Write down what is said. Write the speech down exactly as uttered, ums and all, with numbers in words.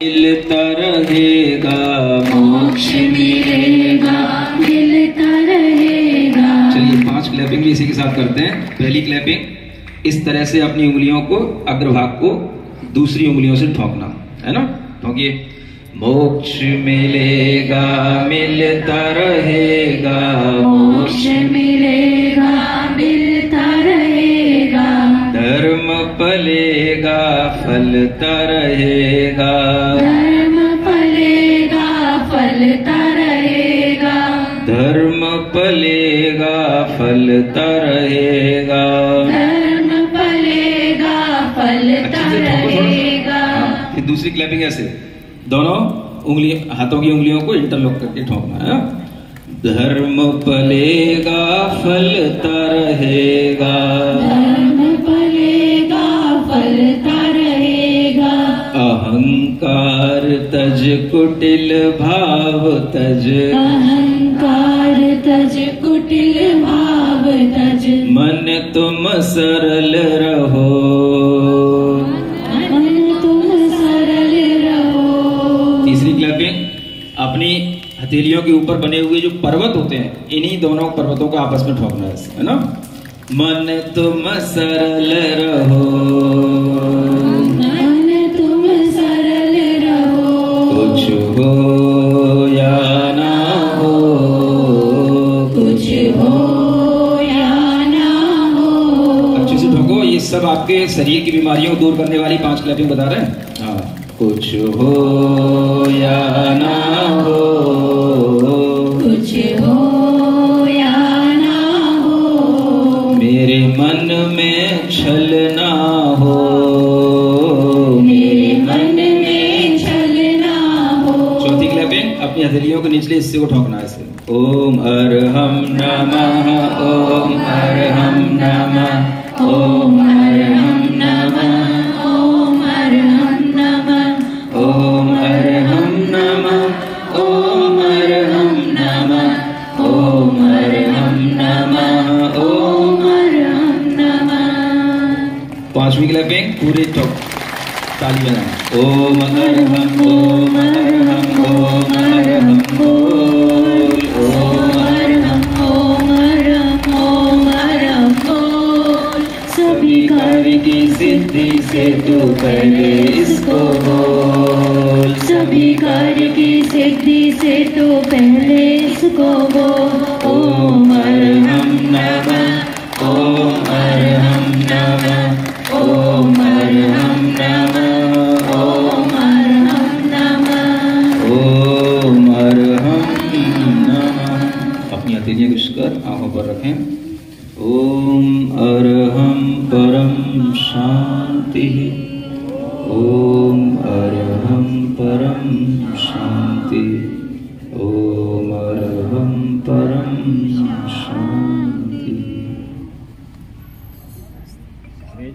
मिलता रहेगा मोक्ष मिलेगा, मिलता रहेगा। चलिए पांच क्लैपिंग भी इसी के साथ करते हैं। पहली क्लैपिंग इस तरह से अपनी उंगलियों को, अग्रभाग को दूसरी उंगलियों से ठोकना है ना। ठोकिए। मोक्ष मिलेगा, मिलता रहेगा, मोक्ष मिलेगा, मिलता रहेगा। धर्म पलेगा, फलता रहेगा, धर्म पलेगा, फलता रहेगा। धर्म पलेगा, फलता रहेगा। धर्म पलेगा, फलता रहेगा। हाँ, फिर दूसरी क्लैपिंग ऐसे, दोनों उंगली, हाथों की उंगलियों को इंटरलॉक करके ठोकना है। धर्म पलेगा, फलता रहेगा, धर्म पलेगा, फलता रहेगा। अहंकार तज, कुटिल भाव तज, अहंकार तज, कुटिल भाव तज। मन तुम सरल रहो, मन तुम सरल रहो। तीसरी क्लैपिंग, अपनी हथेलियों के ऊपर बने हुए जो पर्वत होते हैं, इन्हीं दोनों पर्वतों को आपस में ठोकना है, है ना। मन तुम सरल रहो, मन तुम सरल रहो। कुछ हो या ना हो, कुछ हो या ना हो। अच्छे से ठोको। ये सब आपके शरीर की बीमारियों को दूर करने वाली पांच क्लैपिंग बता रहे हैं। हाँ, कुछ हो या ना हो, कुछ हो या ना हो। मेरे मन में छल ना हो, मेरे मन में छल ना हो। चौथी क्लैपिंग, अपनी हथेलियों के निचले हिस्से को ठोकना है ऐसे। ओम अरहम नमः, ओम अरहम नमः, ओम अरहम नमः, ओम अरहम नमः, ओम अरहम नमः, ओम अरहम नमः, ओम अरहम नमः, ओम। अरहम नमः। पांचवी क्लैपिंग पूरे ठोक, ताली बजाना। ओम अरहम, ओम अरहम, ओम अरहम बोल, ओम अरहम, ओम अरहम, ओम अरहम बोल। सभी कार्य की सिद्धि से तू पहले इसको बोल, सभी कार्य की सिद्धि से तो पहले इसको बोल। ओम अरहम नमः, ओम अरहम नमः, ओम अरहम नमः, ओम अरहम नमः। ओम अरहम नमः। अपनी हथेलियां कुछ कर आंखों पर रखें। ओम अरहम परम शांति, ओम अरहम परम